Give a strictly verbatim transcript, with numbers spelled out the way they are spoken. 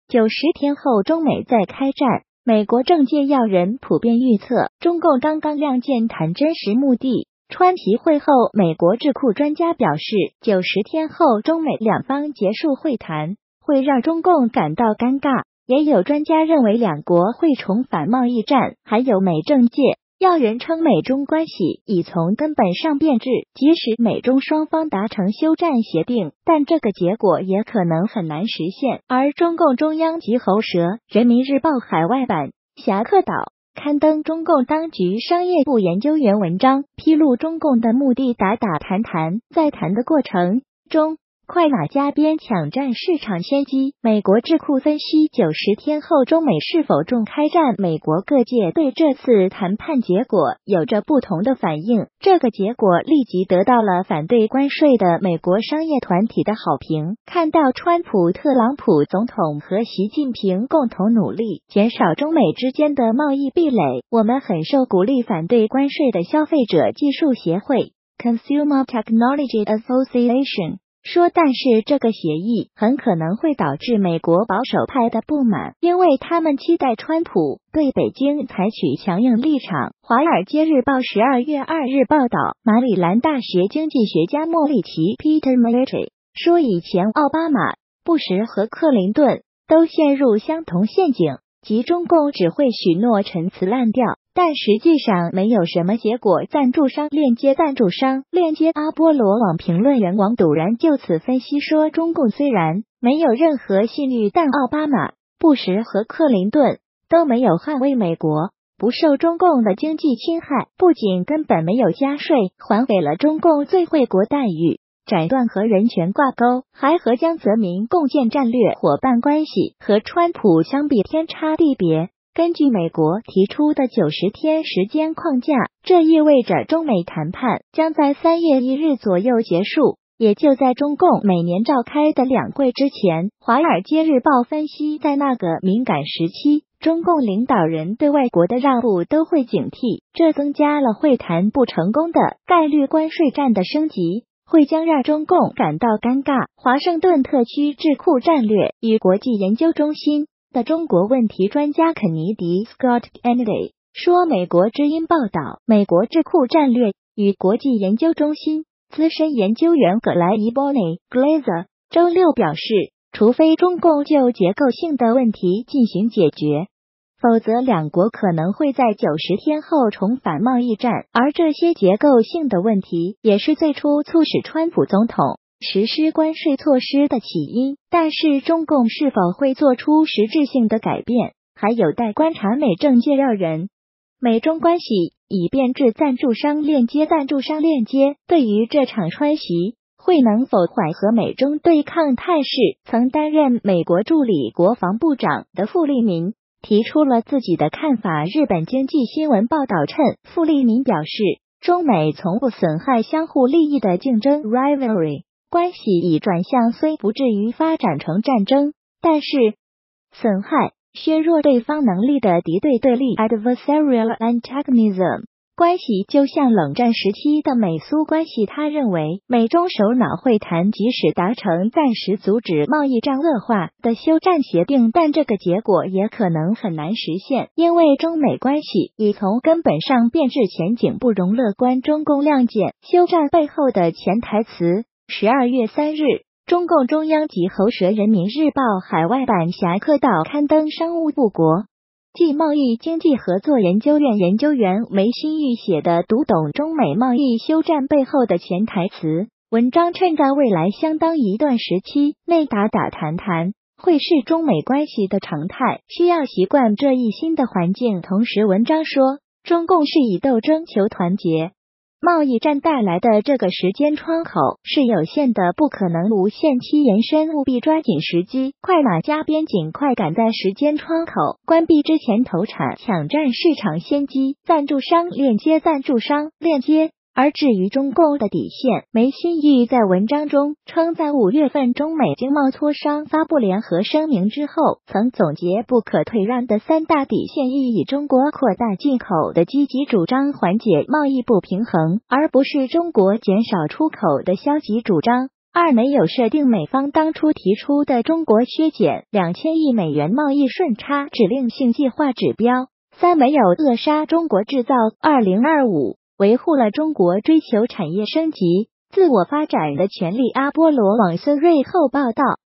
九十天后中美再开战，美国政界要人普遍预测，中共刚刚亮剑谈真实目的。川习会后，美国智库专家表示，九十天后中美两方结束会谈，会让中共感到尴尬。也有专家认为，两国会重返贸易战。还有美政界要人称美中关系已从根本上变质，即使美中双方达成休战协定，但这个结果也可能很难实现。而中共中央及喉舌人民日报海外版侠客岛刊登中共当局商业部研究员文章，披露中共的目的打打谈谈，在谈的过程中快马加鞭抢占市场先机。美国智库分析，九十天后中美是否重开战，美国各界对这次谈判结果有着不同的反应。这个结果立即得到了反对关税的美国商业团体的好评。看到川普、特朗普总统和习近平共同努力减少中美之间的贸易壁垒，我们很受鼓励。反对关税的消费者技术协会 Consumer Technology Association说，但是这个协议很可能会导致美国保守派的不满，因为他们期待川普对北京采取强硬立场。华尔街日报十二月二日报道，马里兰大学经济学家莫里奇 Peter Maleti 说，以前奥巴马、布什和克林顿都陷入相同陷阱，即中共只会许诺陈词滥调，但实际上没有什么结果。赞助商链接赞助商链接阿波罗网评论员王笃然就此分析说，中共虽然没有任何信誉，但奥巴马、布什和克林顿都没有捍卫美国不受中共的经济侵害，不仅根本没有加税，还给了中共最惠国待遇，斩断和人权挂钩，还和江泽民共建战略伙伴关系，和川普相比天差地别。根据美国提出的九十天时间框架，这意味着中美谈判将在三月一日左右结束，也就在中共每年召开的两会之前。华尔街日报分析，在那个敏感时期，中共领导人对外国的让步都会警惕，这增加了会谈不成功的概率。关税战的升级会将让中共感到尴尬。华盛顿特区智库战略与国际研究中心的中国问题专家肯尼迪 Scott Kennedy 说，美国之音报道，美国智库战略与国际研究中心资深研究员葛莱伊 Bonnie Glaser 周六表示，除非中共就结构性的问题进行解决，否则两国可能会在九十天后重返贸易战。而这些结构性的问题也是最初促使川普总统实施关税措施的起因，但是中共是否会做出实质性的改变，还有待观察。美政界要人，美中关系已变质。赞助商链接赞助商链接对于这场川习会能否缓和美中对抗态势，曾担任美国助理国防部长的傅利民提出了自己的看法。日本经济新闻报道称，傅利民表示，中美从不损害相互利益的竞争 rivalry。关系已转向，虽不至于发展成战争，但是损害、削弱对方能力的敌对对立 adversarial antagonism 关系就像冷战时期的美苏关系。他认为，美中首脑会谈即使达成暂时阻止贸易战恶化的休战协定，但这个结果也可能很难实现，因为中美关系已从根本上变质，前景不容乐观。中共亮剑休战背后的潜台词。十二月三日，中共中央及喉舌人民日报海外版侠客岛刊登商务部国际贸易经济合作研究院研究员梅新玉写的《读懂中美贸易休战背后的潜台词》文章，称在未来相当一段时期内打打谈谈会是中美关系的常态，需要习惯这一新的环境。同时文章说，中共是以斗争求团结，贸易战带来的这个时间窗口是有限的，不可能无限期延伸，务必抓紧时机，快马加鞭，尽快赶在时间窗口关闭之前投产，抢占市场先机。赞助商链接赞助商链接。而至于中共的底线，梅新玉在文章中称，在五月份中美经贸磋商发布联合声明之后，曾总结不可退让的三大底线，意以中国扩大进口的积极主张缓解贸易不平衡，而不是中国减少出口的消极主张。 二没有设定美方当初提出的中国削减两千亿美元贸易顺差指令性计划指标。三没有扼杀中国制造二零二五，维护了中国追求产业升级、自我发展的权利。阿波罗网 Survey 后报道。